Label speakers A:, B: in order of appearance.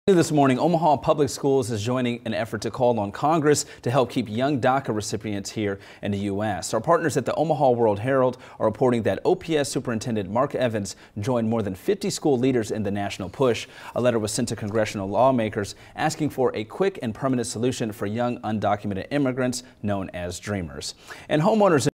A: This morning, Omaha Public Schools is joining an effort to call on Congress to help keep young DACA recipients here in the U.S. Our partners at the Omaha World Herald are reporting that OPS Superintendent Mark Evans joined more than 50 school leaders in the national push. A letter was sent to congressional lawmakers asking for a quick and permanent solution for young undocumented immigrants known as Dreamers. And homeowners